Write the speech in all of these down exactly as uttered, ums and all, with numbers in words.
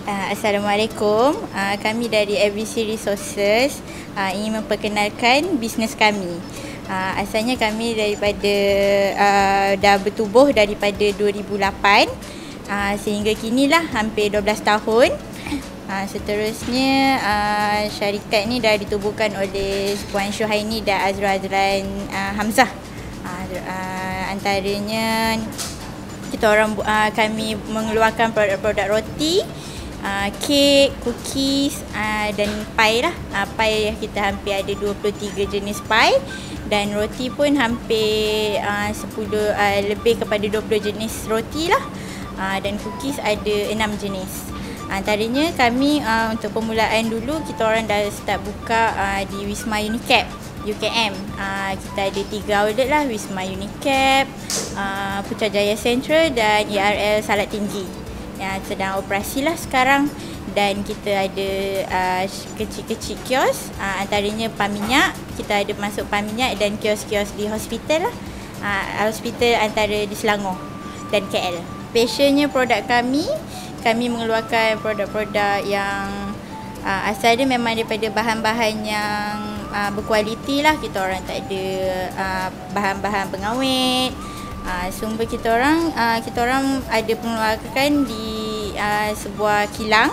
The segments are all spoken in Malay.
Uh, Assalamualaikum. Uh, kami dari A B C Resources uh, ingin memperkenalkan bisnes kami. Uh, asalnya kami daripada uh, dah bertubuh daripada dua ribu lapan uh, sehingga kinilah hampir dua belas tahun. Uh, seterusnya uh, syarikat ni dah ditubuhkan oleh Puan Syuhaini dan Azrul Azlan uh, Hamzah. Uh, uh, antaranya kita orang uh, kami mengeluarkan produk-produk roti, Uh, kek, cookies uh, dan pie lah. Uh, pie kita hampir ada dua puluh tiga jenis pie dan roti pun hampir uh, sepuluh uh, lebih kepada dua puluh jenis roti lah. Uh, dan cookies ada enam jenis. Antaranya kami uh, untuk permulaan dulu kita orang dah start buka uh, di Wisma Unicap U K M. Uh, kita ada tiga outlet lah, Wisma Unicap, uh, Putrajaya Central dan E R L Salat Tinggi yang sedang operasi lah sekarang. Dan kita ada uh, kecil-kecil kios, uh, antaranya pam minyak, kita ada masuk pam minyak dan kios-kios di hospital lah, uh, hospital antara di Selangor dan K L. Passionnya produk kami, kami mengeluarkan produk-produk yang uh, asal dia memang daripada bahan-bahan yang uh, berkualiti lah. Kita orang tak ada uh, bahan-bahan pengawet. Uh, sumber kita orang uh, kita orang ada pengeluarkan di uh, sebuah kilang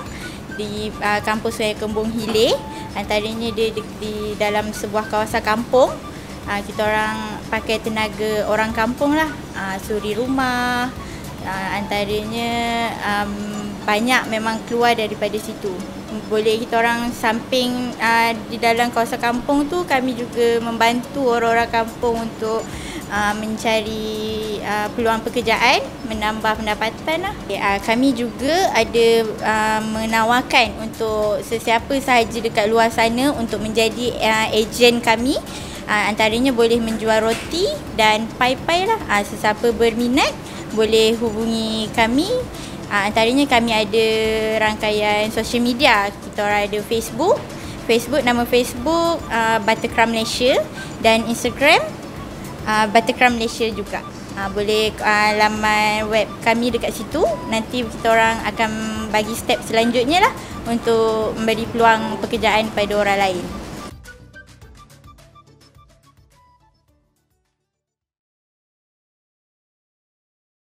di uh, kampus Sungai Kembung Hilir. Antaranya dia di, di dalam sebuah kawasan kampung. Uh, kita orang pakai tenaga orang kampung lah, uh, suri rumah. Uh, antaranya um, banyak memang keluar daripada situ. Boleh kita orang samping uh, di dalam kawasan kampung tu, kami juga membantu orang-orang kampung untuk Uh, mencari uh, peluang pekerjaan, menambah pendapatan lah. Okay, uh, kami juga ada uh, menawarkan untuk sesiapa sahaja dekat luar sana untuk menjadi uh, ejen kami. Uh, antaranya boleh menjual roti dan pie-pie lah. Uh, sesiapa berminat boleh hubungi kami. Uh, antaranya kami ada rangkaian social media. Kita orang ada Facebook, Facebook nama Facebook uh, BUTTERCRUMBS Malaysia dan Instagram Uh, BUTTERCRUMBS Malaysia juga. Uh, boleh uh, laman web kami dekat situ. Nanti kita orang akan bagi step selanjutnya lah untuk memberi peluang pekerjaan pada orang lain.